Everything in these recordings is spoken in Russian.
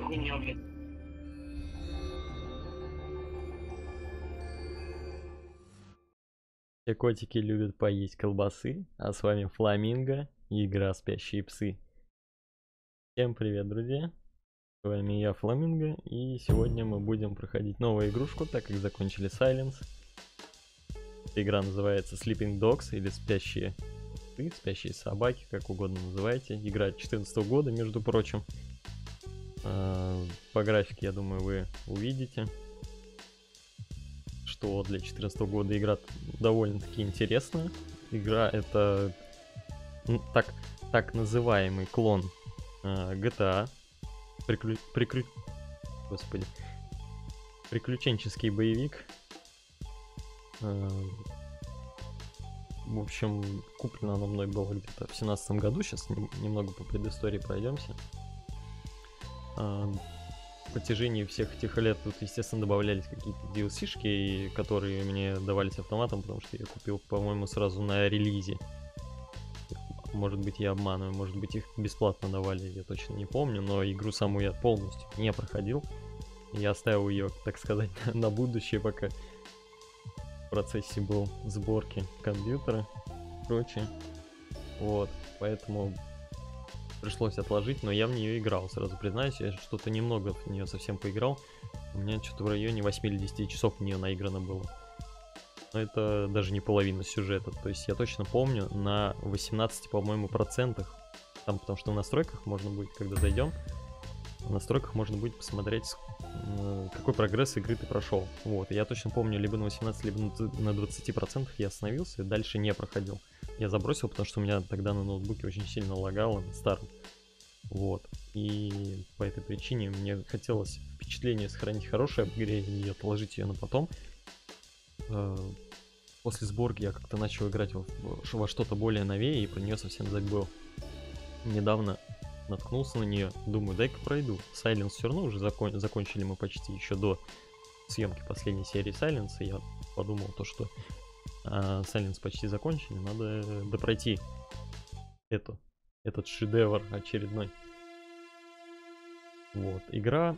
хуйня, блядь. Все котики любят поесть колбасы, а с вами Фламинго и игра «Спящие псы». Всем привет, друзья! С вами я, Фламинго, и сегодня мы будем проходить новую игрушку, так как закончили Silence. Эта игра называется Sleeping Dogs или «Спящие псы», «Спящие собаки», как угодно называйте. Игра 2014 года, между прочим. По графике, я думаю, вы увидите, что для 2014 года игра довольно-таки интересная. Игра это так называемый клон GTA. Господи. Приключенческий боевик. В общем, куплена она мной была где-то в 2017 году. Сейчас немного по предыстории пройдемся. В протяжении всех этих лет тут, естественно, добавлялись какие-то DLC-шки, которые мне давались автоматом, потому что я купил, по-моему, сразу на релизе. Может быть, я обманываю, может быть, их бесплатно давали, я точно не помню, но игру саму я полностью не проходил. Я оставил ее, так сказать, на будущее, пока в процессе был сборки компьютера и прочее. Вот, поэтому пришлось отложить, но я в нее играл, сразу признаюсь, я что-то немного в нее совсем поиграл. У меня что-то в районе 8 или 10 часов в нее наиграно было. Но это даже не половина сюжета, то есть я точно помню на 18, по-моему, процентах. Там, потому что в настройках можно будет, когда зайдем, в настройках можно будет посмотреть, какой прогресс игры ты прошел. Вот, и я точно помню, либо на 18, либо на 20% я остановился и дальше не проходил. Я забросил, потому что у меня тогда на ноутбуке очень сильно лагало, на старом. Вот. И по этой причине мне хотелось впечатление сохранить хорошее об игре и отложить ее на потом. После сборки я как-то начал играть во что-то более новее и про нее совсем забыл. Недавно наткнулся на нее, думаю, дай-ка пройду. Silence все равно уже закончили мы почти еще до съемки последней серии Silence. И я подумал то, что Silence почти закончили, надо допройти этот шедевр очередной. Вот, игра,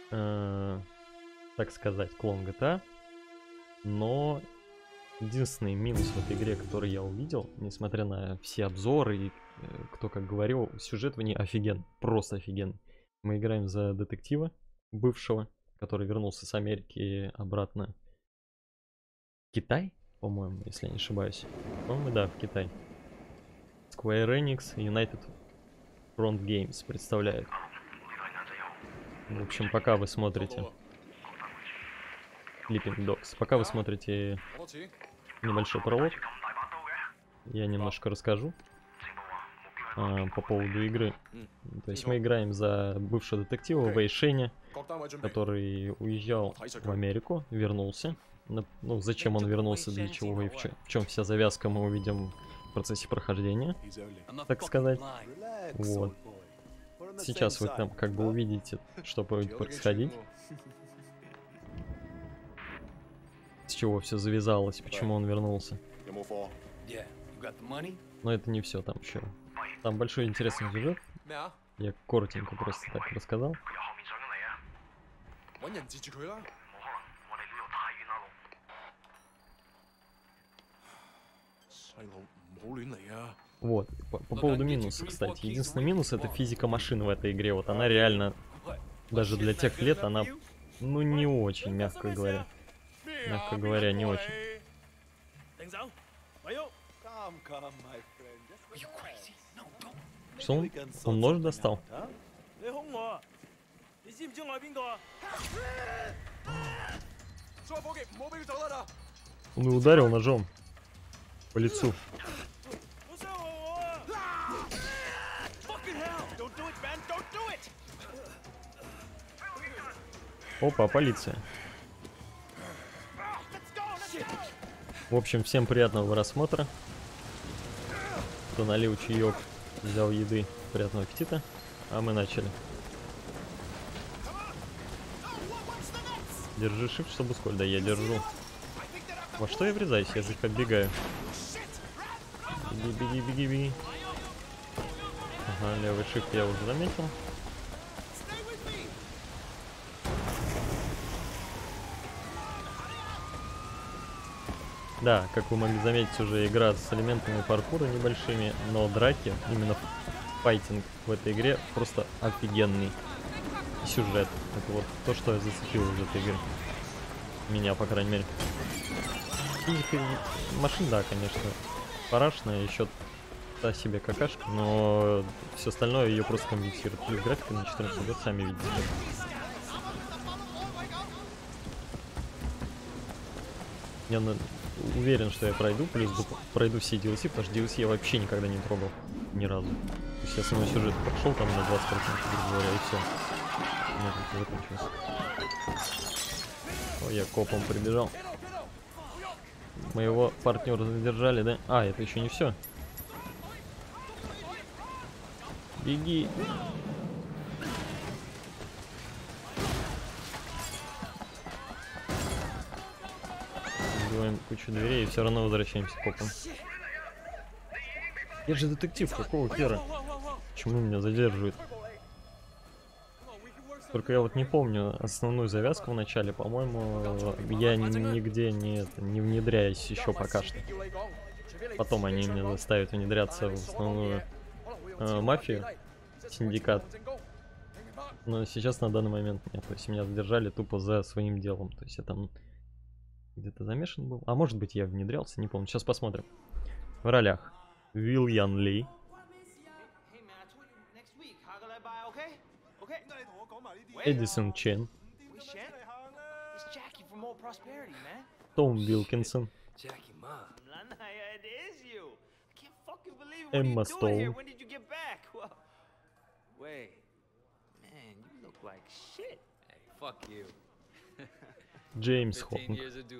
так сказать, клон GTA, но единственный минус в этой игре, который я увидел, несмотря на все обзоры и кто как говорил, сюжет в ней офиген, просто офиген. Мы играем за детектива бывшего, который вернулся с Америки обратно в Китай, по-моему, если я не ошибаюсь. По-моему, да, в Китай. Square Enix United Front Games представляют. В общем, пока вы смотрите Sleeping Dogs, пока вы смотрите небольшой пролог, я немножко расскажу по поводу игры. То есть мы играем за бывшего детектива Вэй Шеня, который уезжал в Америку, вернулся. Ну, зачем он вернулся, для чего и в чем вся завязка, мы увидим в процессе прохождения, так сказать. Вот. Сейчас вы там как бы увидите, что будет происходить. С чего все завязалось, почему он вернулся. Но это не все, там еще. Там большой интересный сюжет. Я коротенько просто так рассказал. Вот, по поводу минуса, кстати. Единственный минус — это физика машины в этой игре. Вот она реально, даже для тех лет, она, ну, не очень, мягко говоря. Мягко говоря, не очень. Что он? Он нож достал? Он и ударил ножом по лицу. Опа, полиция. В общем, всем приятного просмотра. Кто налил чаек, взял еды, приятного аппетита. А мы начали. Держи shift, чтобы сколько. Да, я держу. Во что я врезаюсь? Я же подбегаю. Беги, беги, беги, беги. Ага, левый shift я уже заметил. Да, как вы могли заметить, уже игра с элементами паркура небольшими, но драки, именно файтинг в этой игре просто офигенный. И сюжет. Это вот то, что зацепило из этой игры. Меня, по крайней мере. Физика машин, да, конечно, парашная, еще та себе какашка, но все остальное ее просто компенсирует. Плюс графика на 14 год, сами видите. Я уверен, что я пройду, плюс пройду все DLC, потому что DLC я вообще никогда не трогал. Ни разу. То есть я самый сюжет прошел там на 20%, грубо говоря, и все. Нет, это закончилось. О, я копом прибежал. Моего партнера задержали, да? А, это еще не все. Беги. Убиваем кучу дверей и все равно возвращаемся копом. Я же детектив, какого хера? Почему меня задерживают? Только я вот не помню основную завязку в начале, по-моему, я нигде не внедряюсь еще пока что. Потом они меня заставят внедряться в основную мафию, синдикат. Но сейчас на данный момент нет. То есть меня задержали тупо за своим делом. То есть я там где-то замешан был. А может быть я внедрялся, не помню. Сейчас посмотрим. В ролях Вильян Ли, Эдисон Чен, Том Вилкинсон, Эмма Стоун, Джеймс Хонг,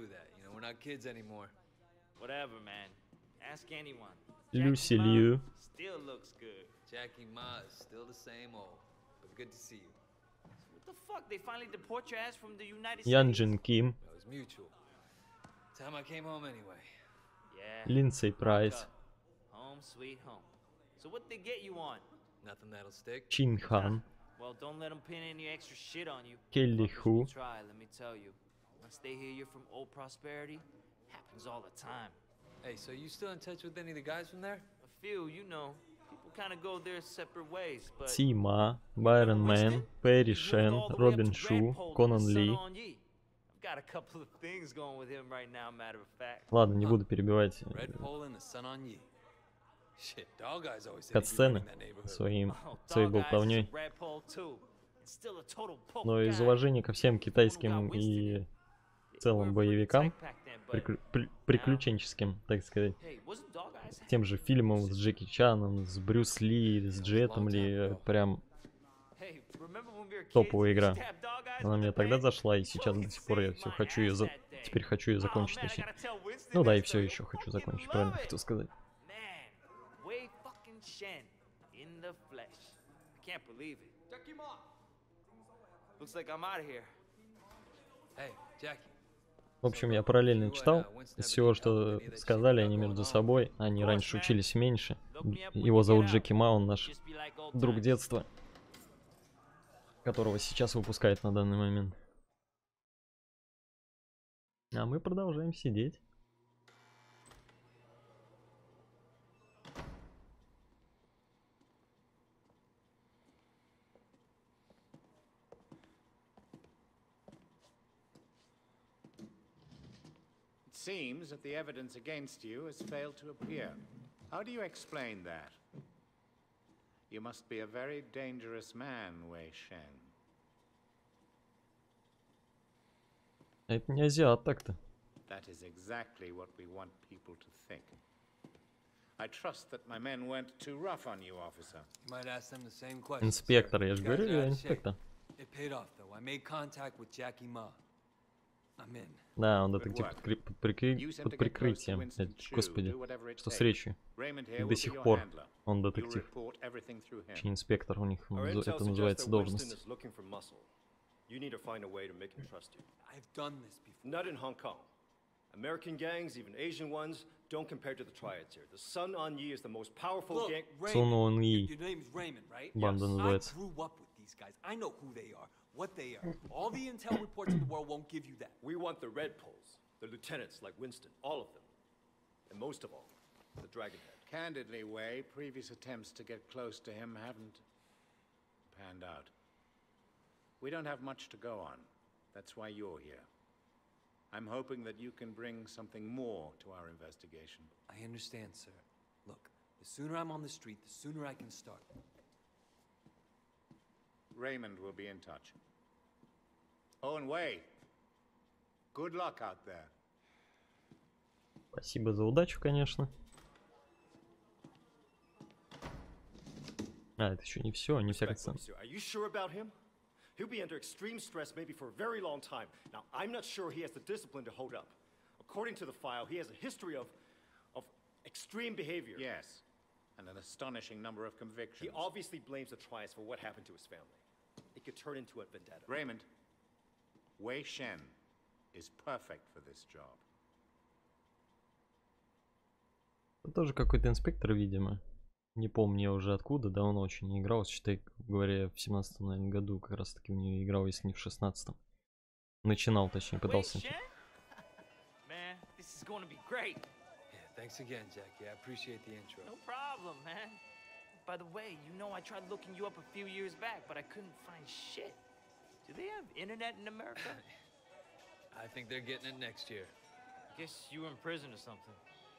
Люси Лью, Ян Джин Ким, Линдсей Прайс, Чин Хан, Келли Ху, Си Ма, Байрон Мэн, Перри Шен, Робин Шу, Конан Ли. Ладно, не буду перебивать катсцены своей болтовней. Но из уважения ко всем китайским и в целом боевикам, приключенческим, так сказать, тем же фильмам с Джеки Чаном, с Брюс Ли, с Джетом Ли, прям топовая игра. Она мне тогда зашла, и сейчас до сих пор я все хочу ее теперь хочу ее закончить. Точнее. Ну да, и все еще хочу закончить, правильно хотел сказать. В общем, я параллельно читал. Из всего, что сказали они между собой, они раньше учились меньше. Его зовут Джеки Ма, он наш друг детства, которого сейчас выпускает на данный момент. А мы продолжаем сидеть. Seems that the evidence against you has failed to appear. How do you explain that? You must be a very dangerous man, Wei Shen. Это не азиат так-то. That is exactly what we want people to think. I trust that my men weren't too rough on you, officer. You might ask them the same question. Инспектор, я же говорю, я инспектор. It paid off though. I made contact with Jackie Ma. I'm in. Да, он детектив под прикрытием. Господи, что с речью? И до сих пор он детектив. Точнее, инспектор у них, это называется должность. You need to find a way to make him trust you. I've done this before. Not in Hong Kong. American gangs, even Asian ones, don't compare to the triads here. The Sun On Yee is the most powerful gang. Sun On Yee. Your name is Raymond, right? Банда называется. I grew up with these guys. I know who they are, what they are. All the intel reports in the world won't give you that. We want the Red Poles, the lieutenants like Winston, all of them. And most of all, the Dragonhead. Candidly, Wei, previous attempts to get close to him haven't panned out. We don't have much to go on. That's why you're here. I'm hoping that you can bring something more to our investigation. I understand, sir. Look, the sooner I'm on the street, the sooner I can start. Raymond will be in touch. Oh, and Wei, good luck out there. Спасибо за удачу, конечно. А, это еще не все, не вся Respectfully, катсцена. sir, are you sure about him? He'll be under extreme stress maybe for a very long time. Now, I'm not sure he has the discipline to hold up. According to the file, he has a history of extreme behavior. Yes, and an astonishing number of He convictions. obviously blames the Triads for what happened to his family. It could turn into a vendetta. Raymond, Wei Shen is perfect for this job. Это тоже какой-то инспектор, видимо. Не помню я уже откуда, давно очень не играл. Считай, говоря, в 17-м, наверное, году как раз таки в нее играл, если не в 16-м. Начинал, точнее, пытался. Man, this is going to be great. Yeah, thanks again, Jackie. I appreciate the intro. No problem, man. By the way, you know I tried looking you up a few years back, but I couldn't find shit. Do they have internet in America? I think they're getting it next year. Guess you were in prison or something.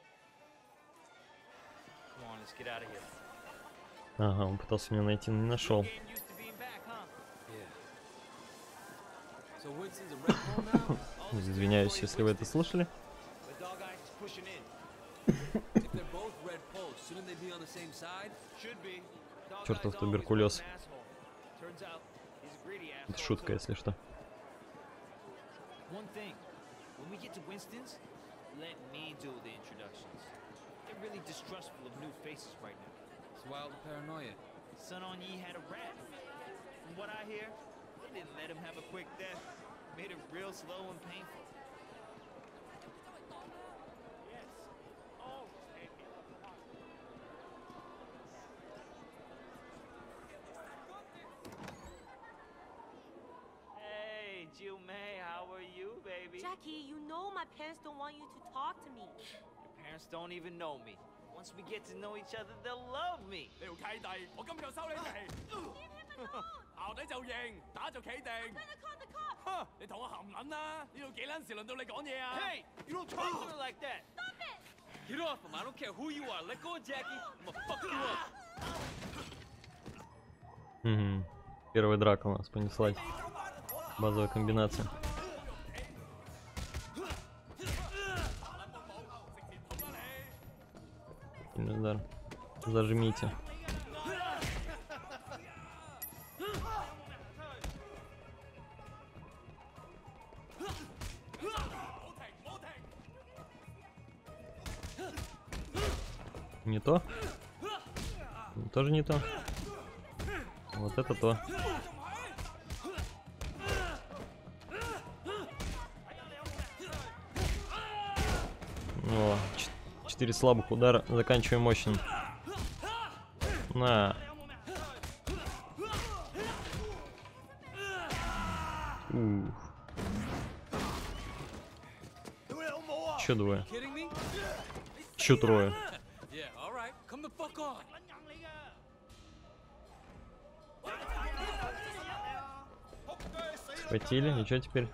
Come on, let's get out of here. Ага, он пытался меня найти, но не нашел. Getting used to being back, huh? Yeah. So Winston's a Red Bull now? Извиняюсь, если вы это слышали. The dog eyes is pushing in. If they're both Red Poles, shouldn't they be on the same side? Should be. Dog Чертов Eye's always туберкулез. was an asshole. Turns out he's a greedy Это asshole, шутка, too. если что. One thing, when we get to Winston's, let me do the introductions. They're really distrustful of new faces right now. It's wild paranoia. Sun On Yee had a rat. From what I hear, they didn't let him have a quick death. Made it real slow and painful. Yes. Oh, hey, Jill May, how are you, baby? Jackie, you know my parents don't want you to talk to me. Your parents don't even know me. Once we get to know each other, they'll love me. 你條契弟，我今就收你皮。校底就認，打就企定。 Better call the cops. 哼，你同我含撚啦！呢度幾撚時輪到你講嘢啊？ Hey, you don't talk to her like that. Stop it. Get off him. I don't care who you are. Let go of Jackie. I'm gonna fuck you up. Угу. Первая драка у нас понеслась. Базовая комбинация. Сильный удар. Зажмите. Не то? Тоже не то. Вот это то. О, 4 слабых удара. Заканчиваем мощным. На. Ух. Чё двое? Kidding me? Чё трое? Yeah, all right. Come the fuck on. Схватили, и чё теперь?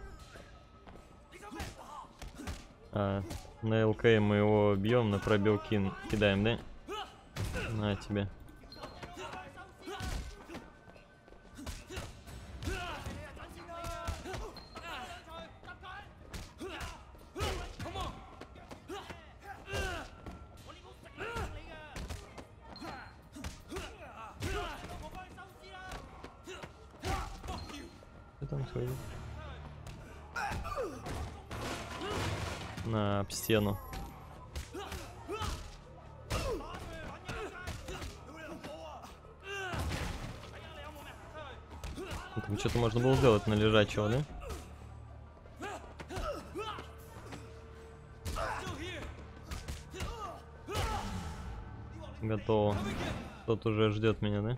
А, на ЛК мы его бьем, на пробел кидаем, да? На тебе. Что там сходит? На об стену. Там что-то можно было сделать на лежачего, да? Готово. Тот уже ждет меня, да?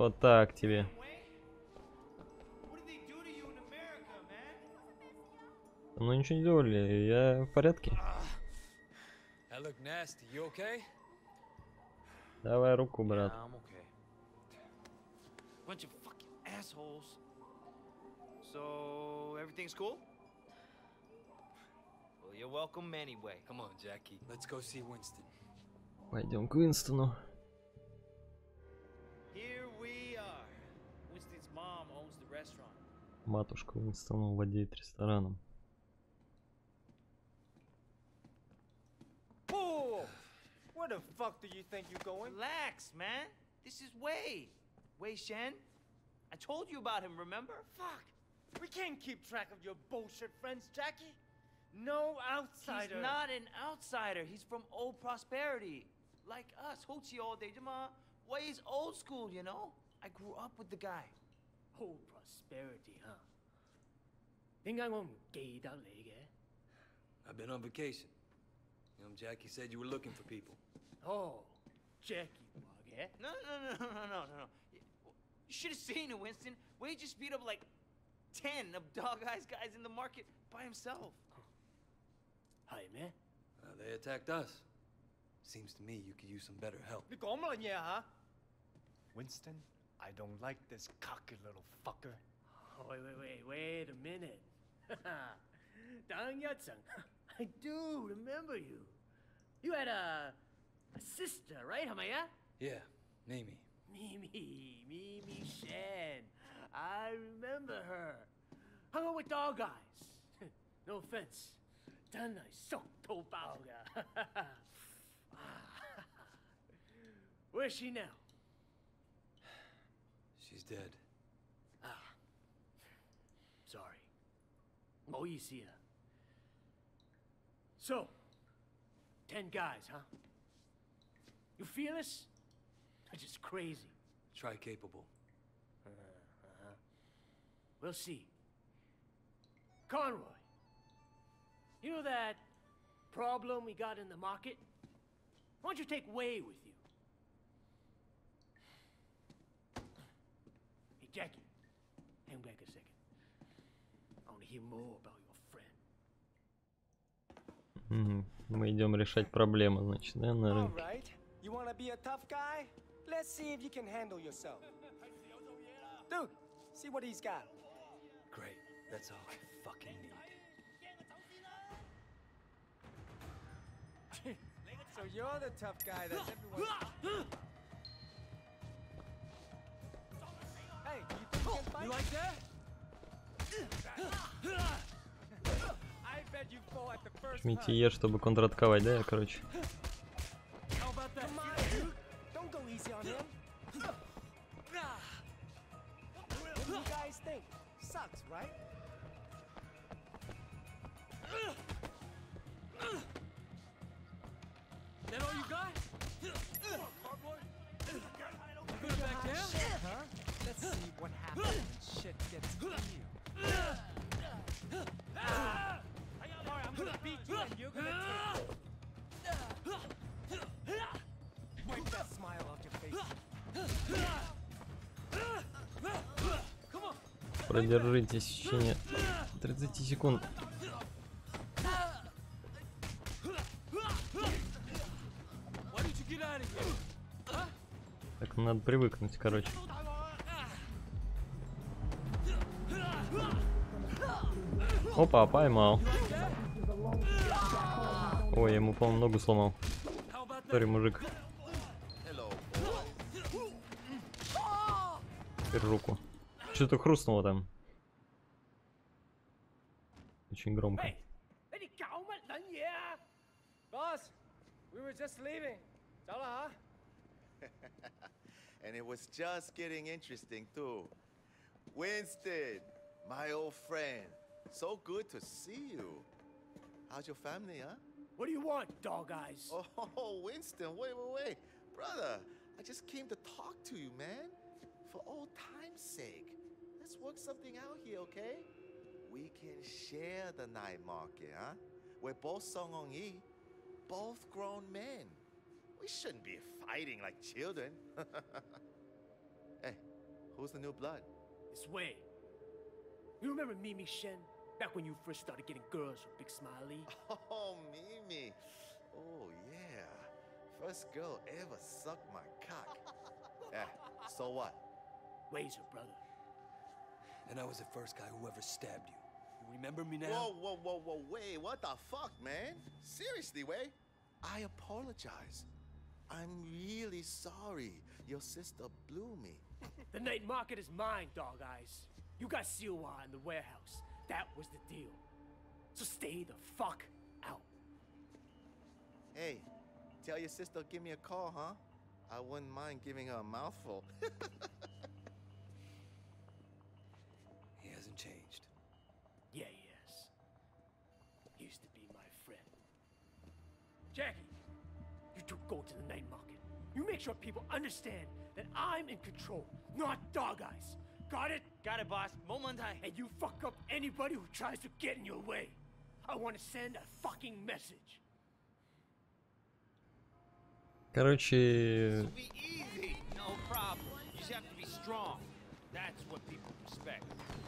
Вот так тебе. What did they do to you in America, man? Ну ничего не делали, я в порядке. That look nasty. You okay? Давай руку, брат. I'm okay. Bunch of fucking assholes. So, everything's cool? Well, you're welcome anyway. Come on, Jackie. Let's go see Winston. Пойдем к Уинстону. Here we are. Winston's mom owns the restaurant. Матушка Уинстона владеет рестораном. Whoa! Where the fuck do you think you're going? Relax, man. This is Wei. Wei Shen. I told you about him, remember? Fuck! We can't keep track of your bullshit friends, Jackie. No outsider. He's not an outsider. He's from old prosperity. Like us. Hochi all day. Wei's old school, you know? I grew up with the guy. Old prosperity, huh? 點解我唔記得你嘅？ I've been on vacation. Jackie said you were looking for people. Oh, Jackie 話嘅。 No. You should have seen it, Winston. Wei just beat up like 10 of Dog Eyes guys in the market by himself. 係咩？ They attacked us. Seems to me you could use some better help. 你講乜嘢嚇 ？Winston, I don't like this cocky little fucker. Wait a minute. 等一陣 I do remember you. You had a sister, right? 係咪啊？ Yeah, Mimi. Mimi Shen. I remember her. Hung out with Dog Eyes. No offense. 真係熟到爆㗎。Where's she now? She's dead. Sorry. 唔好意思啊。So, 10 guys, huh? You feel us? They're just crazy. Try capable. We'll see. Conroy, you know that problem we got in the market? Why don't you take Wei with you? Hey, Jackie, hang back a second. I want to hear more about your friend. Мы идем решать проблемы, значит, да, на All рынке. right. You want to be a tough guy? Let's see if you can handle yourself. Dude, see what he's got. Great. That's all I fucking need. So you're the tough guy that everyone... Hey, you think you can fight? You like that? I bet you fall at the first Жмите time. Е, чтобы контратаковать, да, короче. How about that? Come on, dude. Don't go easy on him. What do you guys think? Sucks, right? That all you got? You good back there? Huh? Let's see what happens when shit gets real. Alright, I'm gonna beat you and you're gonna take it. Wipe that smile off your face. Продержитесь в течение 30 секунд. Why did you get out of here? Так, надо привыкнуть, короче. Опа, поймал. Ой, я ему, по-моему, ногу сломал. How about that? Сори, мужик. Теперь руку. Что-то хрустнуло там. Очень громко. Hey, 你哋搞乜撚嘢啊 Boss, we were just leaving. 走啦吓。 And it was just getting interesting too. Winston, my old friend. So good to see you. How's your family, huh? What do you want, Dog Eyes? Oh, Winston, wait. Brother, I just came to talk to you, man. For old time's sake. Let's work something out here, okay? We can share the night market, huh? We're both Song Hong Yi, both grown men. We shouldn't be fighting like children. Hey, Who's the new blood? It's Wei. You remember Mimi Shen? Back when you first started getting girls from Big Smiley? Oh, Mimi. Oh, yeah. First girl ever sucked my cock. Yeah, so what? Wei's her brother. And I was the first guy who ever stabbed you. You remember me now? Whoa, Wei, what the fuck, man? Seriously, Wei? I apologize. I'm really sorry. Your sister blew me. The night market is mine, Dog Eyes. You got Siwa in the warehouse. That was the deal. So stay the fuck out. Hey, tell your sister give me a call, huh? I wouldn't mind giving her a mouthful. He hasn't changed. Yeah, he is. Used to be my friend. Jackie, you two go to the night market. You make sure people understand that I'm in control, not Dog Eyes. Got it? Got it, boss. Momentai. And you fuck up anybody who tries to get in your way. I want to send a fucking message. Короче, It'll be easy. No problem. You just have to be strong. That's what people respect.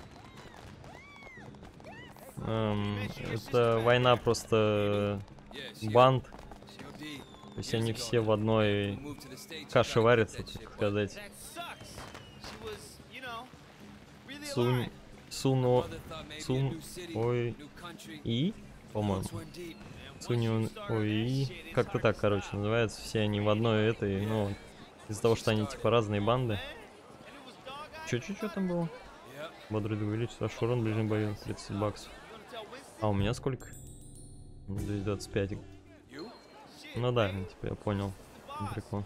это война просто банд. То есть они все в одной каше варятся, так сказать. Ой, по-моему. Ой, как-то так, короче, называется. Все они в одной этой, ну, из-за того, что они типа разные банды. Чё там было? Бодрый увеличить ваш урон в ближнем бою, 30 баксов. А у меня сколько? 225. Ну да, типа я понял. Прикол.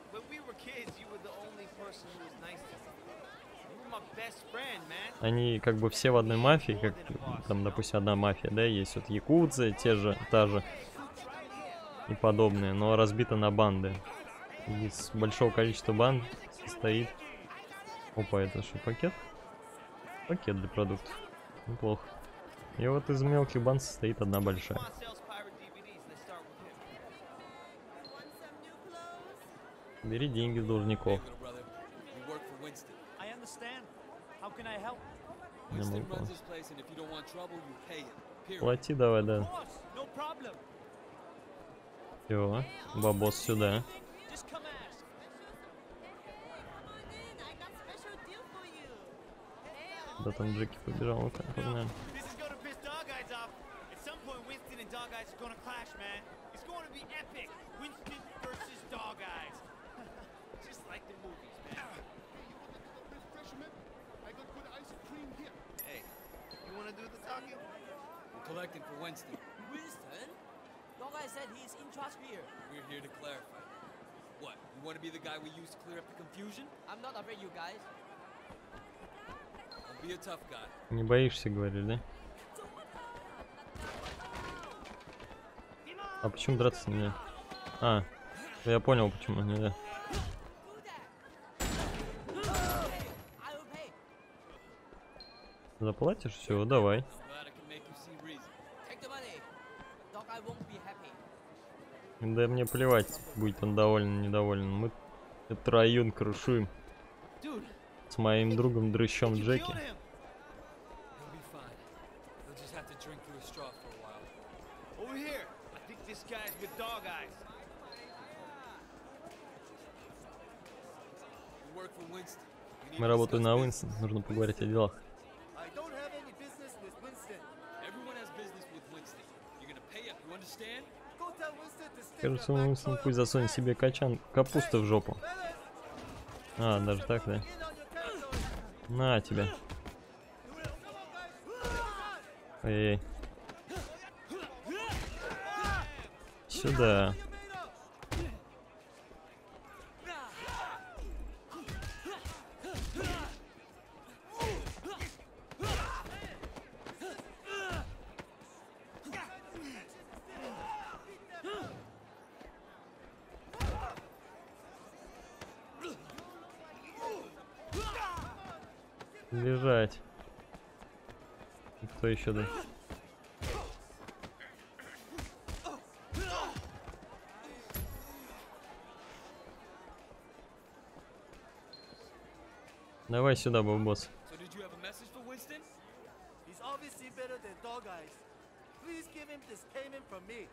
Они как бы все в одной мафии, как там, допустим, одна мафия, да, есть вот якудзы, та же и подобные, но разбита на банды. Из большого количества банд состоит... Опа, это что, пакет? Пакет для продуктов. Неплохо. И вот из мелких банд состоит одна большая. Бери деньги с должников. Не могу. Плати давай, да. Всё, бабос сюда. Да там Джеки побежал, ну-ка, погнали. Collecting for Winston. Winston? Dog Eye said he's in charge here. We're here to clarify. What? You want to be the guy we used to clear up the confusion? I'm not afraid, you guys. I'll be a tough guy. Не боишься, говоришь, да? А почему драться нельзя? А, я понял, почему нельзя. Заплатишь? Все, давай. Да мне плевать, будет он доволен, недоволен. Мы этот район крушуем с моим другом дрыщом Джеки. Мы работаем на Уинстон, нужно поговорить о делах. Кажется, Уинстон пусть засунет себе качан капусты в жопу. А, даже так, да? На тебя. Эй. Сюда. Лежать. Кто еще, да? Давай сюда, босс. So did you have a message for Winston? He's obviously better than Dog Eyes. Please give him this payment from me.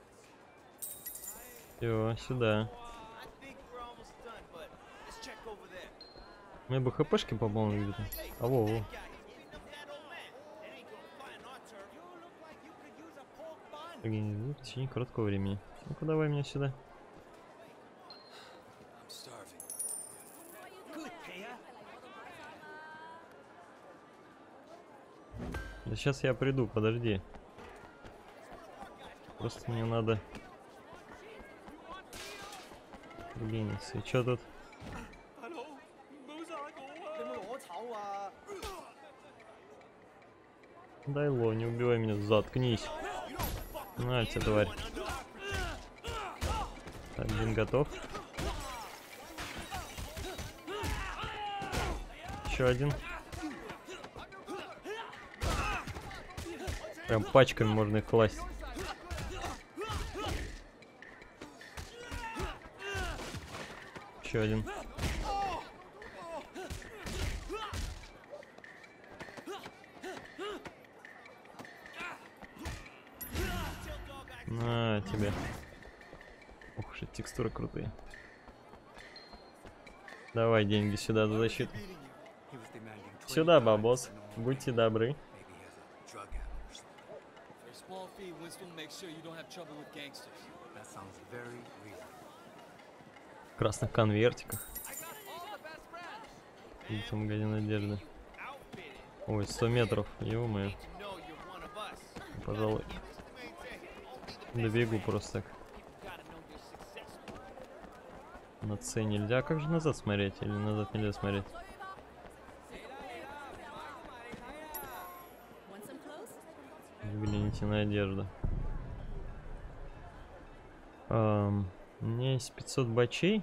Все, сюда. I think we're almost done, but let's check over there. Мы бы хпшки по полной где-то. А во. Guy, he's beating up that old man. That ain't gonna fly in our turf. You look like you could use a pork bun. Организуй в течение короткого времени. Ну-ка давай меня сюда. I'm starving. Good, Kaya. Да сейчас я приду, подожди. Просто мне надо... Блин, и чё тут? Дай ло, не убивай меня, заткнись. На тебе, тварь. Один готов. Еще один. Прям пачками можно их класть. Еще один. На тебе. Ух уж эти текстуры крутые. Давай деньги сюда за защиту. Сюда, бабос. Будьте добры. For a small fee, Winston will make sure you don't have trouble with gangsters. That sounds very reasonable. В красных конвертиках. Видите, магазин одежды. Ой, 100 метров, ё-моё. Пожалуй, добегу просто так. На С нельзя. А как же назад смотреть? Или назад нельзя смотреть? Взгляните на одежду. У меня есть 500 бачей.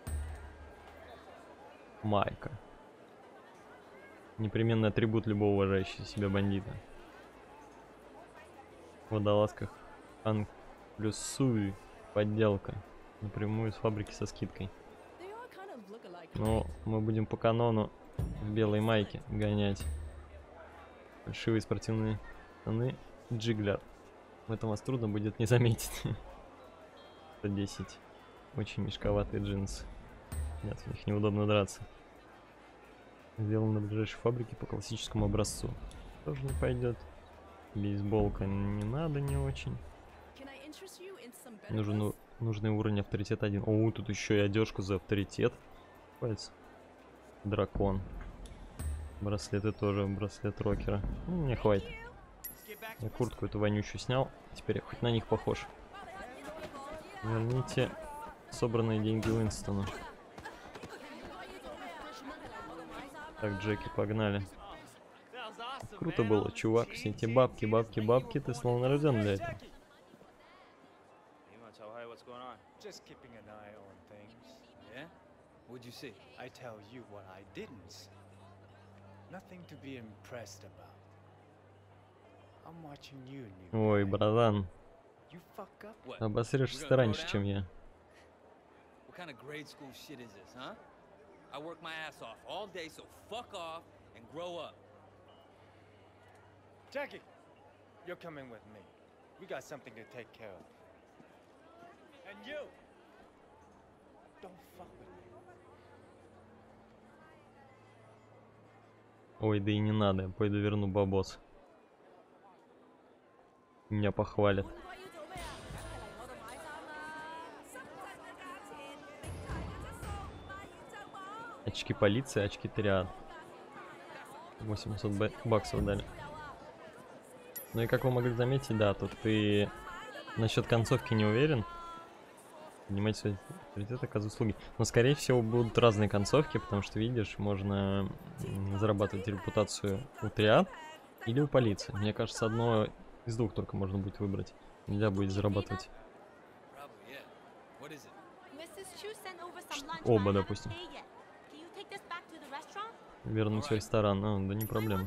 Майка. Непременный атрибут любого уважающего себя бандита. В водолазках Ан плюс Суи. Подделка. Напрямую из фабрики со скидкой. Но мы будем по канону в белой майке гонять. Фальшивые спортивные штаны. Джиглер. В этом вас трудно будет не заметить. 110. Очень мешковатые джинсы. Нет, в них неудобно драться. Сделан на ближайшей фабрике по классическому образцу. Тоже не пойдет. Бейсболка не надо, не очень. Нужный уровень авторитет 1. О, тут еще и одежку за авторитет. Пальцы. Дракон. Браслеты тоже, браслет рокера. Ну, мне хватит. Я куртку эту вонючую снял. Теперь я хоть на них похож. Верните собранные деньги Уинстону. Так, Джеки, погнали. Круто было, чувак. Все эти бабки, бабки, бабки. Ты словно рожден для этого. Just keeping an eye on things. Yeah? What'd you see? I tell you what I didn't see. Nothing to be impressed about. I'm watching you, new Ой, guy. братан. You fuck up. What? Обосрешься раньше, чем я. What kind of grade school shit is this, huh? I work my ass off all day, so fuck off and grow up. Jackie, you're coming with me. We got something to take care of. And you, don't fuck with me. Ой, да и не надо. Я пойду верну бабос. Меня похвалят. Очки полиции, очки триад. 800 баксов дали. Ну и как вы могли заметить, да, тут ты насчет концовки не уверен. Поднимать свой авторитет, оказывать услуги. Но скорее всего будут разные концовки, потому что, видишь, можно зарабатывать репутацию у триад или у полиции. Мне кажется, одно из двух только можно будет выбрать. Нельзя будет зарабатывать. Оба, допустим. Вернусь в ресторан. А, да не проблема.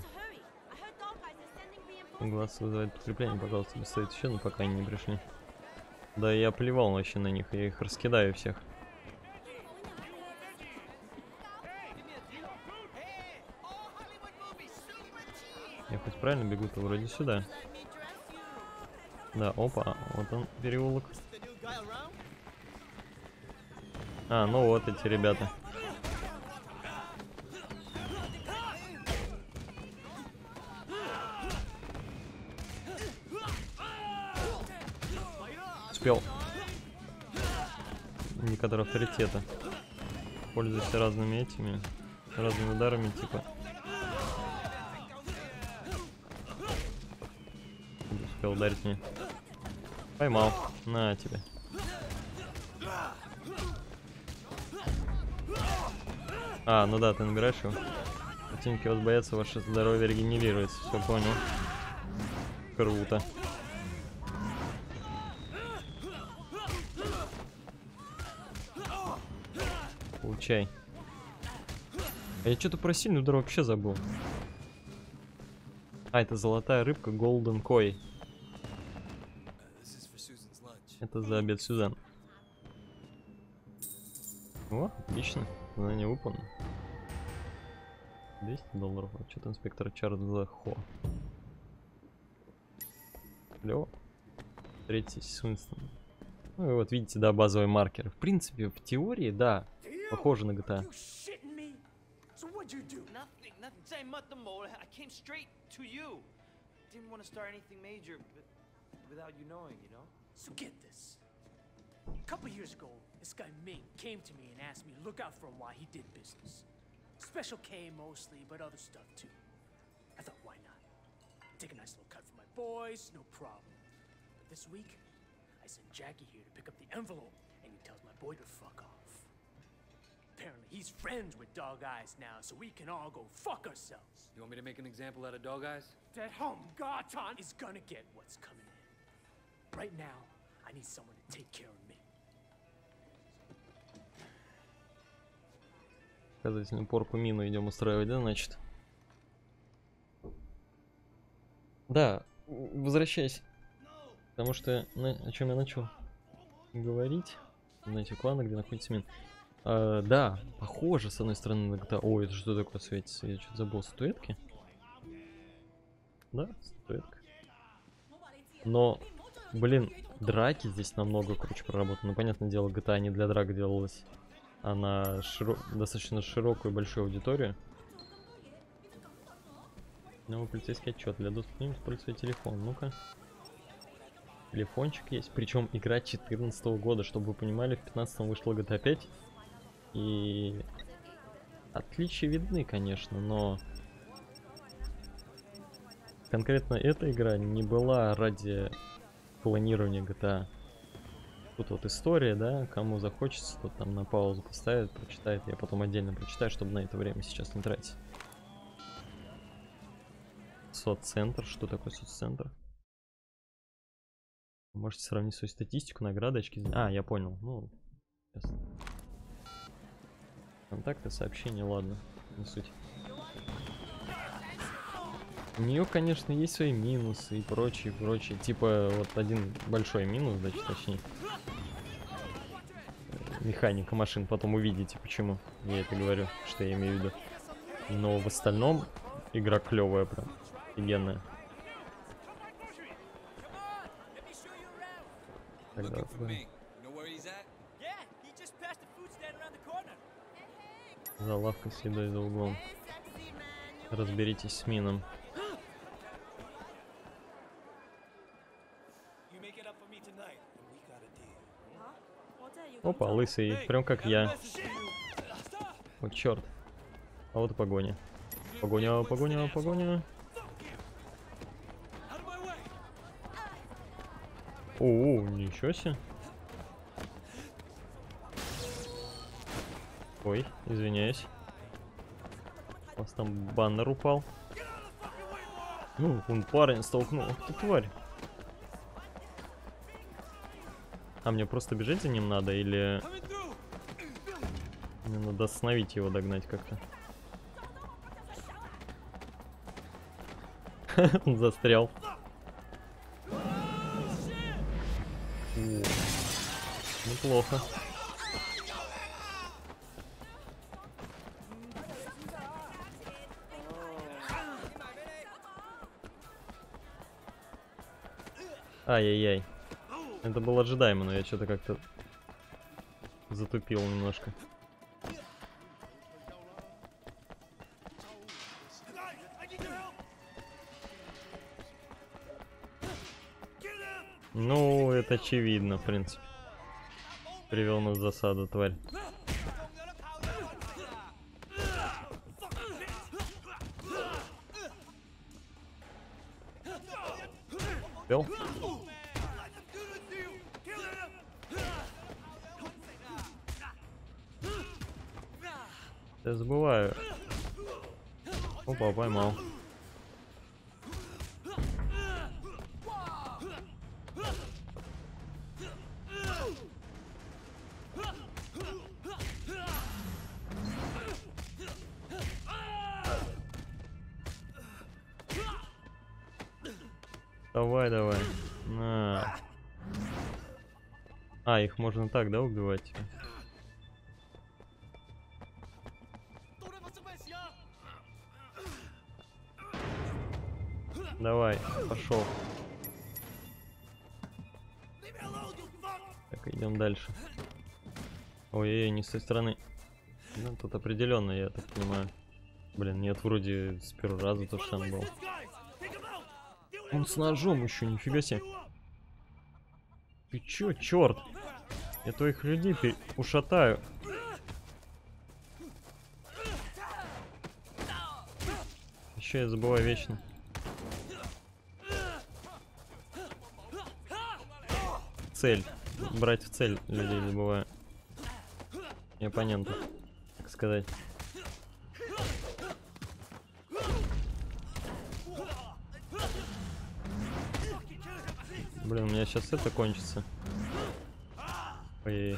Глаз вызывает подкрепление, пожалуйста, доставить еще, но пока они не пришли. Да я плевал вообще на них, я их раскидаю всех. правильно бегут-то? Вроде сюда. Да, опа, вот он, переулок. А, ну вот эти ребята. Успел. Индикатор авторитета. Пользуйся разными этими, разными ударами, типа. Успел ударить мне. Поймал. На тебе. А, ну да, ты набираешь его. Противники вас боятся, ваше здоровье регенерируется. Все понял. Круто. Получай. А я что-то про сильный удар вообще забыл. А, это золотая рыбка Golden Koi. Это за обед Сюзан. О, отлично. Задание выполнено. $200. Отчет инспектора Чарльза Хо. Клево. Третий Свинстон. Ну и вот видите, да, базовые маркеры. В принципе, в теории, да, похоже на GTA. Nothing. Say nothing more. I came straight to you. Didn't want to start anything major, but without you knowing, you know? So get this. A couple years ago, this guy Ming came to me and asked me to look out for him while he did business. Special K mostly, but other stuff too. I thought, why not? Take a nice little cut for my boys, no problem. But this week, I sent Jackie here to pick up the envelope, and he tells my boy to fuck off. Apparently, he's friends with Dog Eyes now, so we can all go fuck ourselves. You want me to make an example out of Dog Eyes? That Garton is gonna get what's coming in. Right now, I need someone to take care of me. Показательную порку мину идем устраивать, да, значит? Да, возвращаясь. Потому что, о чем я начал говорить. Знаете, клана, где находится мин. Да, похоже, с одной стороны, на GTA. Ой, это что такое светится? Я что-то забыл. Статуэтки? Да, статуэтка. Но, блин, драки здесь намного круче проработаны. Ну, понятное дело, GTA не для драк делалась, а на достаточно широкую и большую аудиторию. Новый полицейский отчет. Для доступа к ним используй телефон. Ну-ка. Телефончик есть. Причем игра 2014 года, чтобы вы понимали, в 2015 вышла GTA 5. И отличия видны, конечно, но конкретно эта игра не была ради планирования GTA. Тут вот история, да, кому захочется, тот там на паузу поставит, прочитает, я потом отдельно прочитаю, чтобы на это время сейчас не тратить. Соццентр, что такое соццентр? Можете сравнить свою статистику, награды, очки. А, я понял, ну, ясно. Контакты, сообщения, ладно, не суть. У нее, конечно, есть свои минусы и прочее, прочее. Типа, вот один большой минус, значит, точнее. Механика машин, потом увидите, почему я это говорю, что я имею в виду. Но в остальном игра клевая, прям офигенная. Тогда, за лавкой с едой за углом. Разберитесь с мином. Опа, лысый, прям как я. Вот черт. А вот и погоня. Погоня, погоня, погоня. О, ничего себе. Ой, извиняюсь. У вас там баннер упал. Ну, он парень столкнул. Ах ты тварь. А мне просто бежать за ним надо или... Мне надо остановить его, догнать как-то. Он застрял. Неплохо. Ай-яй-яй. Это было ожидаемо, но я что-то как-то затупил немножко. Ну, это очевидно, в принципе. Привел нас в засаду, тварь. Успел? Я забываю. Опа, поймал. Давай, давай. На. А, их можно так, да, убивать? Давай, пошел. Так, идем дальше. Ой, не с той стороны. Ну, тут определенно, я так понимаю. Блин, нет, вроде с первого раза то же самое было. Он с ножом еще, нифига себе. Ты чё, черт? Я твоих людей ушатаю. Еще я забываю вечно. Цель. Брать в цель людей забываю. И оппонента, так сказать. Блин, у меня сейчас это кончится. Ой-ой-ой.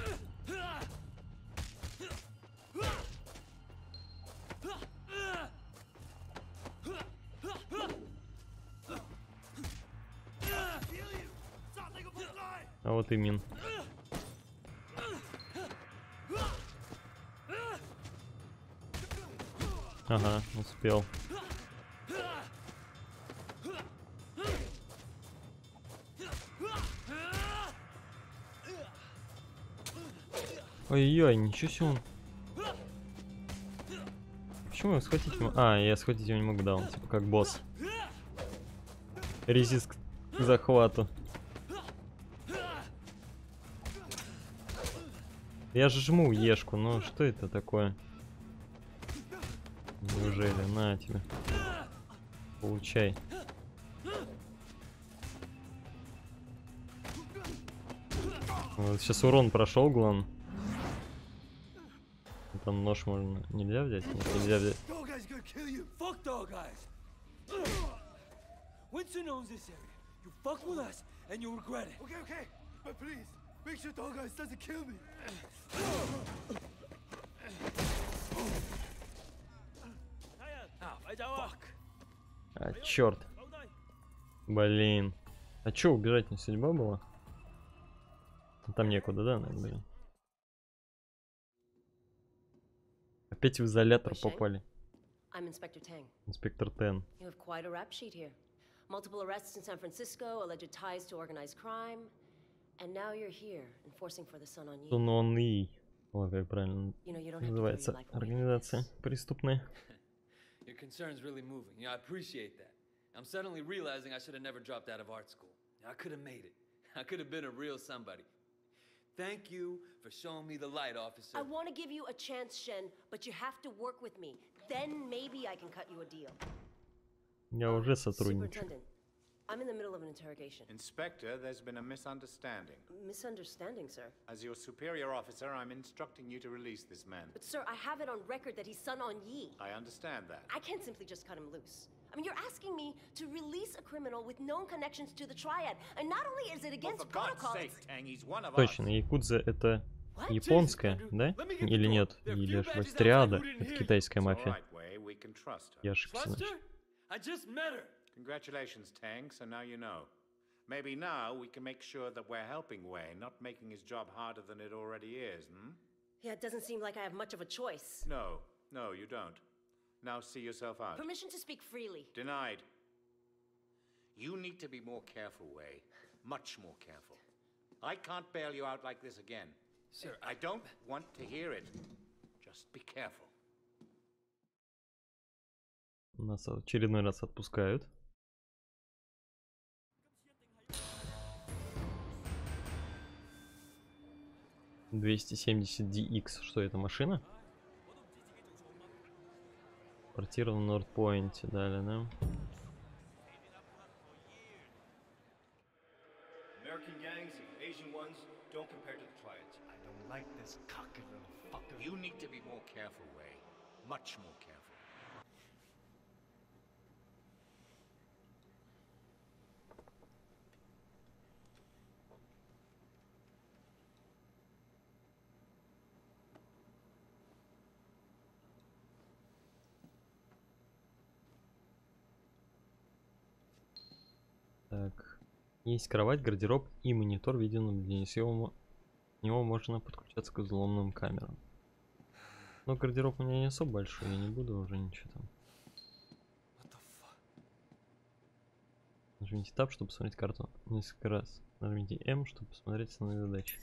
А вот и мин. Ага, успел. Ой-ой, ничего себе он. Почему я схватить его? А, я схватить его не могу, да, он типа как босс. Резист к захвату. Я же жму ешку, ну что это такое? Неужели? На тебе. Получай. Вот сейчас урон прошел, главное. Там нож можно. Нельзя взять? Нет, нельзя взять. Fuck dog eyes. Winston owns this area. You fuck with us and you'll regret it. Okay. But please, make sure Dog Eyes doesn't kill me. Fuck. А, черт. Блин. А чё, убежать не судьба была? Там некуда, да, блин. Опять в изолятор попали. I'm Inspector Tang. Инспектор Тэн. You have quite a rap sheet here. Multiple arrests in San Francisco, alleged ties to organized crime, and now you're here, enforcing for the Sun on Yi. Сунон-И. Вот как правильно называется организация преступная. Your concern's really moving. I appreciate that. I'm suddenly realizing I should have never dropped out of art school. I could have made it. I could have been a real somebody. Thank you for showing me the light, officer. I want to give you a chance, Shen, but you have to work with me. Then maybe I can cut you a deal. Я уже сотрудничаю. Superintendent, I'm in the middle of an interrogation. Inspector, there's been a misunderstanding. Misunderstanding, sir. As your superior officer, I'm instructing you to release this man. But sir, I have it on record that he's Sun On Yi. I understand that. I can't simply just cut him loose. I mean, you're asking me to release a criminal with known connections to the Triad, and not only is it against protocol, Точно, якудза это японская, да? Или нет? Или же Триада, это китайская мафия. Я ошибся, значит. I just met her. Congratulations, Tang, so now you know. Maybe now we can make sure that we're helping Wei, not making his job harder than it already is, hmm? yeah, it doesn't seem like I have much of a choice. No, you don't. Now see yourself out. Permission to speak freely. Denied. You need to be more careful, Wei. Much more careful. I can't bail you out like this again. Sir, I don't want to hear it. Just be careful. Нас в очередной раз отпускают. $270DX. Что это, машина? Квартира в Нордпойнте. Далее, да? American gangs and Asian ones don't compare to the Triads. I don't like this cocky little fucker. You need to be more careful, Wei. Much more careful. Так. Есть кровать, гардероб и монитор видеонаблюдения. С него можно подключаться к взломным камерам. Но гардероб у меня не особо большой, я не буду уже ничего там. Нажмите Tab, чтобы посмотреть карту несколько раз. Нажмите M, чтобы посмотреть основные задачи.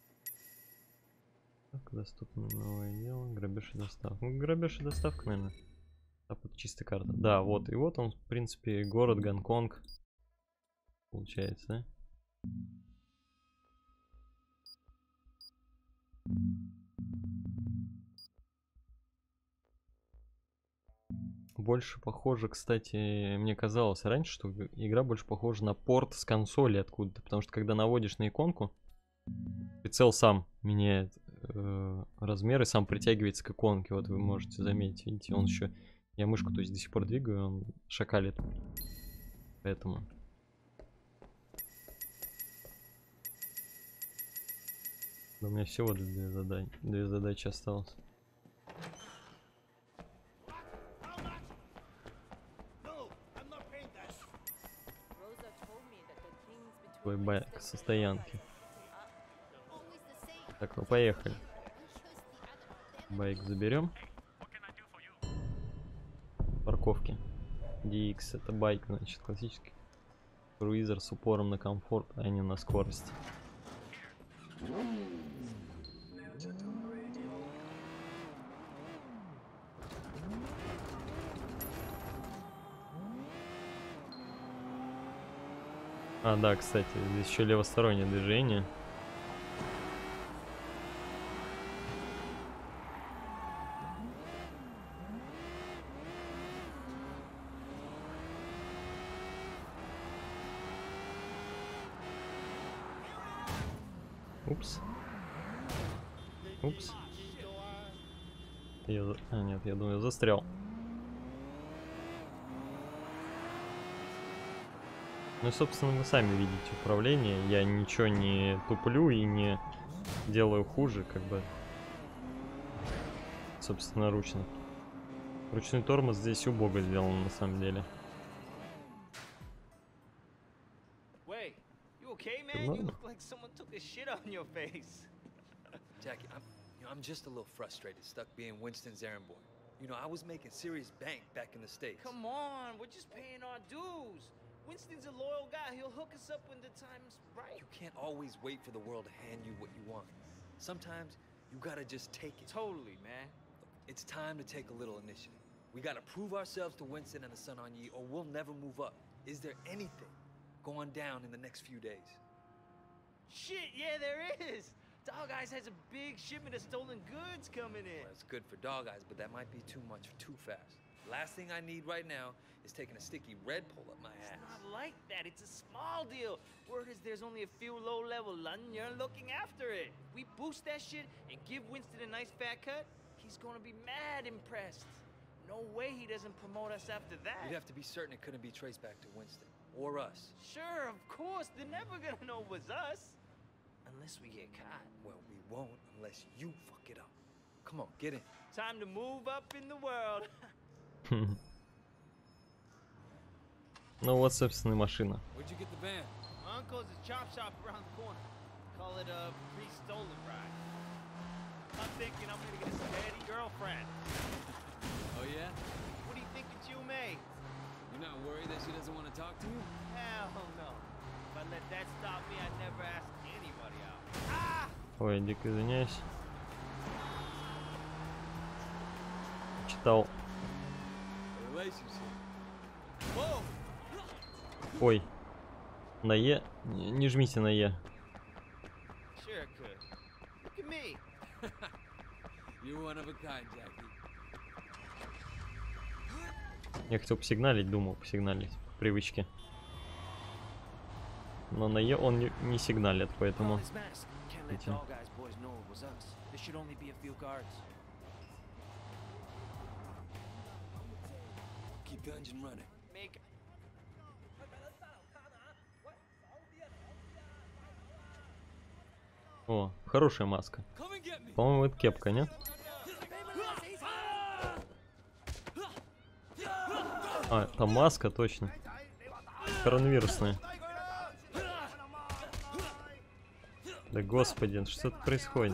Так, доступно новое дело. Грабеж и доставка. Ну, грабеж и доставка, наверное. Так, вот чистая карта. Да, вот. И вот он, в принципе, город Гонконг. Получается, да? Больше похоже, кстати, мне казалось раньше, что игра больше похожа на порт с консоли откуда-то. Потому что когда наводишь на иконку, прицел сам меняет размер и сам притягивается к иконке. Вот вы можете заметить, видите, он еще... Я мышку, то есть, до сих пор двигаю, он шакалит. Поэтому... У меня всего две задачи осталось. Твой байк со стоянки. Так, ну поехали. Байк заберем. Парковки. DX это байк, значит, классический круизер с упором на комфорт, а не на скорость. А, да, кстати, здесь еще левостороннее движение. Упс. Упс. А, нет, я думаю, я застрял. Ну, собственно, вы сами видите управление. Я ничего не туплю и не делаю хуже, как бы. Собственно, ручно. Ручной тормоз здесь убого сделан, на самом деле. Wait, you okay, man? You look like someone took a shit on your face. Jackie, I'm just a little frustrated, stuck being Winston's errand boy. You know, I was making serious bank back in the States. Come on, we're just paying our dues. Winston's a loyal guy. He'll hook us up when the time's right. You can't always wait for the world to hand you what you want. Sometimes you gotta just take it. Totally, man. Look, it's time to take a little initiative. We gotta prove ourselves to Winston and the Sun On Yee, or we'll never move up. Is there anything going down in the next few days? Shit, yeah, there is. Dog Eyes has a big shipment of stolen goods coming in. Well, it's good for Dog Eyes, but that might be too much too fast. Last thing I need right now is taking a sticky red pull up my ass. It's not like that. It's a small deal. Word is there's only a few low-level Londoners looking after it. We boost that shit and give Winston a nice fat cut, he's gonna be mad impressed. No way he doesn't promote us after that. You'd have to be certain it couldn't be traced back to Winston. Or us. Sure, of course. They're never gonna know it was us. Unless we get caught. Well, we won't unless you fuck it up. Come on, get in. Time to move up in the world. Ну вот, собственно, и машина. Where'd you get the van? My uncle's a chop shop around the corner. Call it a pre-stolen ride. I'm thinking I'm gonna get a steady girlfriend. Oh yeah? What do you think of you, May? You're not worried that she doesn't want to talk to you? Hell no. If I let that stop Ой, дико извиняюсь. Читал. Ой. На Е. Не жмите на Е. Sure it could. Look at me. You're one of a kind, Jackie. Я хотел посигналить, думал посигналить. По привычке. Но на Е он не сигналит, поэтому... Эти... Keep the engine running. О, хорошая маска. По-моему, это кепка, нет? А, там маска, точно. Коронавирусная. Да господи, что тут происходит?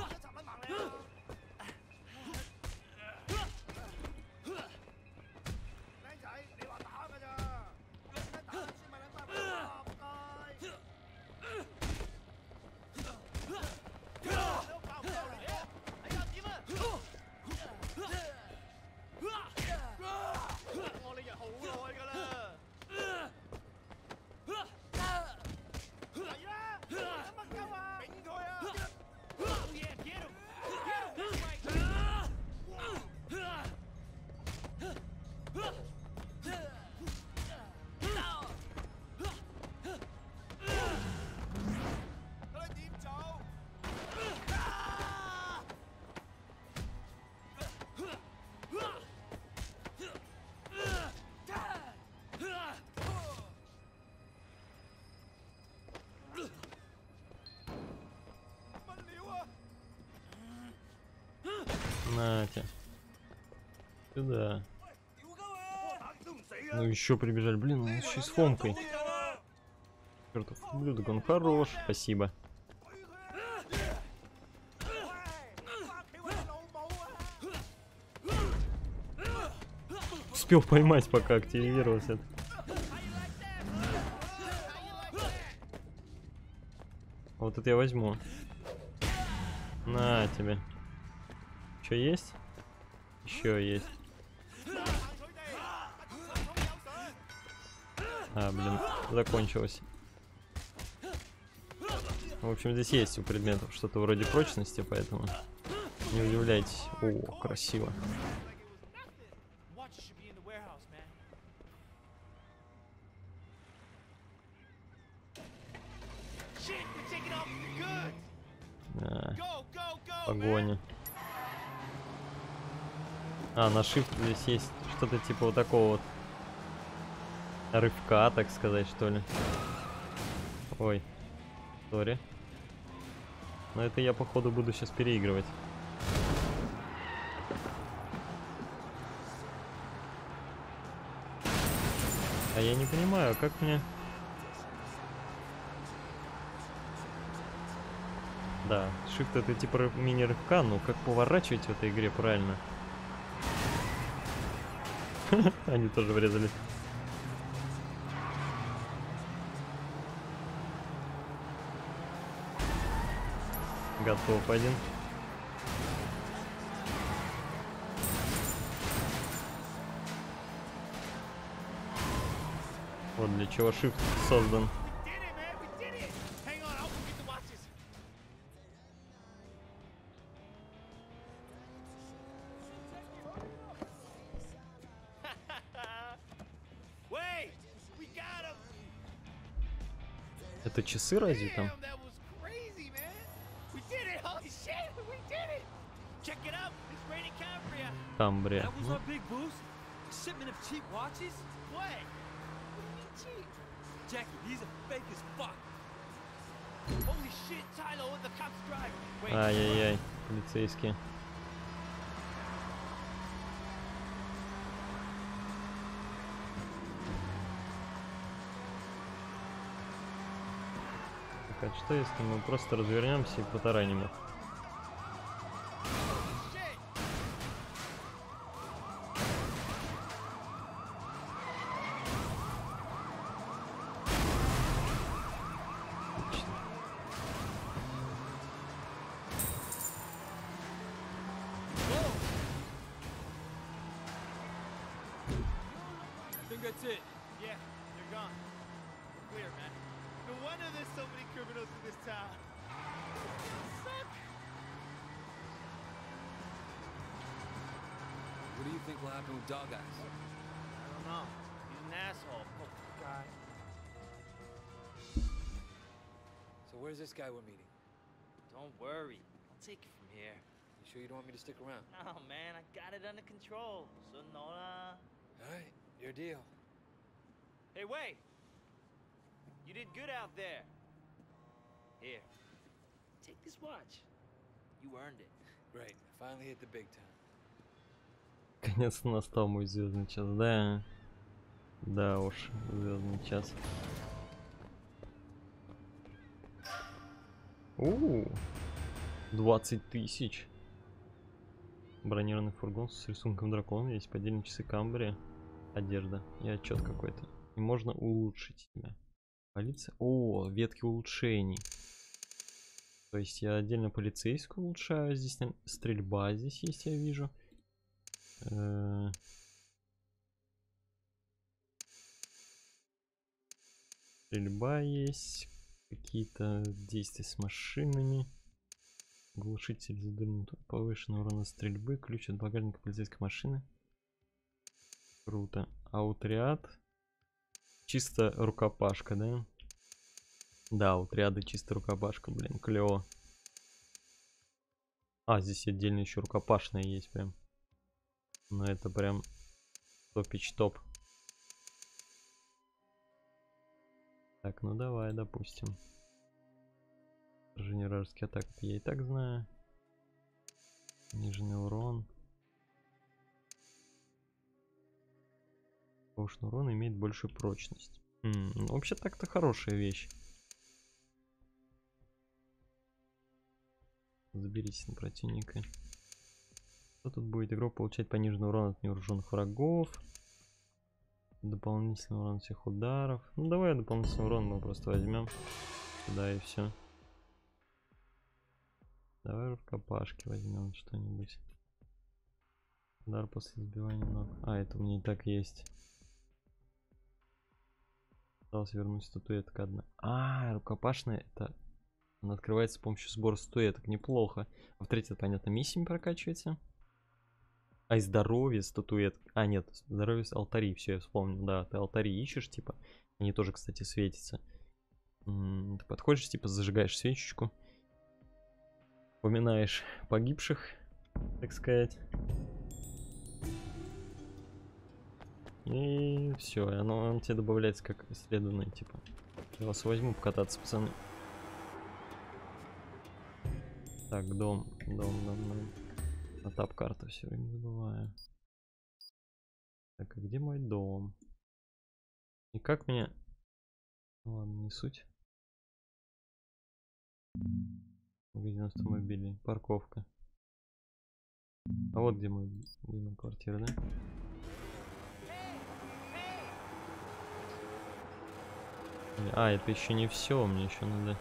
Нате. Сюда. Ну еще прибежали. Блин, он еще и с Фомкой. Чертов ублюдок, он хорош. Спасибо. Успел поймать, пока активировался. Вот это я возьму. На тебе. Что есть? Еще есть. А, блин, закончилось. В общем, здесь есть у предметов что-то вроде прочности, поэтому не удивляйтесь. О, красиво. А, погоня. А, на shift здесь есть что-то типа вот такого вот рывка, так сказать, что ли. Ой, сори. Но это я, походу, буду сейчас переигрывать. А я не понимаю, как мне... Да, shift это типа мини-рывка, но как поворачивать в этой игре правильно? Они тоже врезались. Готов один. Вот для чего shift создан. Это часы разве там? Камбрия. Ну. Ай-яй-яй, полицейские. Так, а что если мы просто развернемся и потараним их? that's it. Yeah, they're gone. Clear, man. No wonder there's so many criminals in this town. Suck. What do you think will happen with Dog Eyes? I don't know. He's an asshole. Poor guy. So where's this guy we're meeting? Don't worry. I'll take it from here. You sure you don't want me to stick around? Oh, man, I got it under control. Sonora. All right, your deal. Hey, wait! You did good out there. Here. Take this watch. You earned it. Great. I finally hit the big time. Наконец-то настал мой звездный час, да? Да уж, звездный час. 20 тысяч. Бронированный фургон с рисунком дракона, есть поддельные часы Камбрия, одежда и отчет какой-то. И можно улучшить себя. Полиция. О, ветки улучшений. То есть я отдельно полицейскую улучшаю. Здесь стрельба здесь есть, я вижу. Стрельба есть. Какие-то действия с машинами. Глушитель задульный, повышенный урон стрельбы. Ключ от багажника полицейской машины. Круто. Аутряд. Чисто рукопашка, да? Да, аутряды чисто рукопашка, блин, клево. А, здесь отдельно еще рукопашная есть прям. Но это прям топич-топ. Так, ну давай, допустим. Отражение вражеских атак, это я и так знаю. Сниженный урон. Повышенный урон имеет большую прочность. Ну, вообще так-то хорошая вещь. Заберитесь на противника. Что тут будет? Игрок получать пониженный урон от невооруженных врагов. Дополнительный урон всех ударов. Ну давай дополнительный урон мы просто возьмем. Да и все. Давай рукопашки возьмем что-нибудь. Удар после сбивания ног. А, это у меня и так есть. Осталось вернуть статуэток одна. А, рукопашная это... Она открывается с помощью сбора статуэток. Неплохо. А в-третьих, это, понятно, миссиями прокачивается. А и здоровье, статуэток. А, нет, здоровье с алтари. Все, я вспомнил. Да, ты алтари ищешь, типа. Они тоже, кстати, светятся. Ты подходишь, типа, зажигаешь свечечку. Вспоминаешь погибших, так сказать. И все, он тебе добавляется как исследованный, типа. Я вас возьму покататься, пацаны. Так, дом. На тап-карту все время забываю. Так, а где мой дом? И как мне... Ну ладно, не суть. Магазин автомобилей, парковка. А вот где моя квартира, да? А, это еще не все, мне еще надо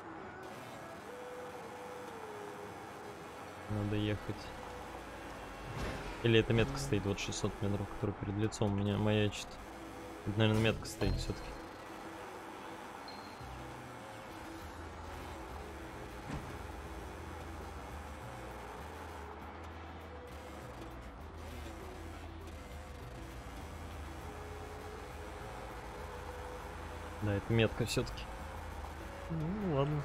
ехать. Или эта метка стоит, вот 600 метров, которая перед лицом у меня маячит. Это, наверное, метка стоит все-таки. Да, это метка все-таки. Ну ладно.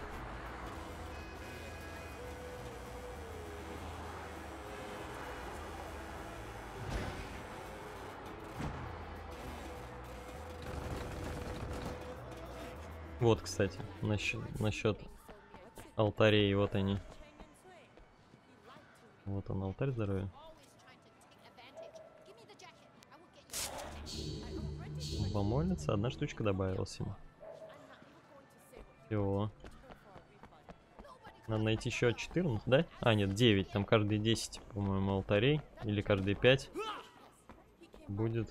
Вот, кстати, насчет алтарей, вот они. Вот он, алтарь здоровья. Помолится, одна штучка добавилась ему. Всё. Надо найти еще 14, да? А, нет, 9. Там каждые 10, по-моему, алтарей. Или каждые 5 будет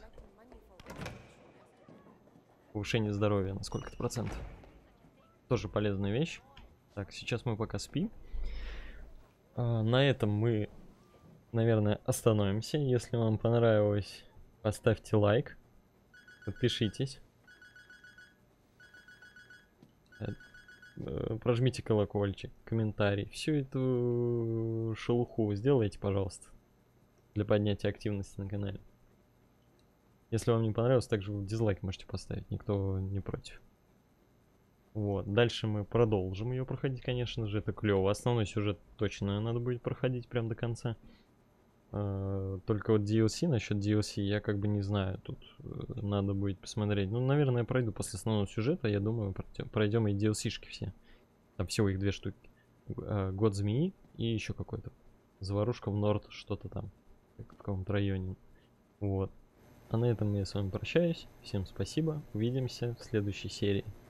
повышение здоровья на сколько-то процентов. Тоже полезная вещь. Так, сейчас мы пока спим. На этом мы, наверное, остановимся. Если вам понравилось, поставьте лайк. Подпишитесь. Прожмите колокольчик, комментарий. Всю эту шелуху сделайте, пожалуйста, для поднятия активности на канале. Если вам не понравилось, также вы дизлайк можете поставить, никто не против. Вот, дальше мы продолжим ее проходить, конечно же, это клево. Основной сюжет точно надо будет проходить прям до конца. Только вот DLC, насчет DLC я как бы не знаю, тут надо будет посмотреть. Ну, наверное, я пройду после основного сюжета, я думаю, пройдем и DLC-шки все. Там всего их 2 штуки. Год змеи и еще какой-то заварушка в Норд, что-то там, в каком-то районе. Вот. А на этом я с вами прощаюсь. Всем спасибо, увидимся в следующей серии.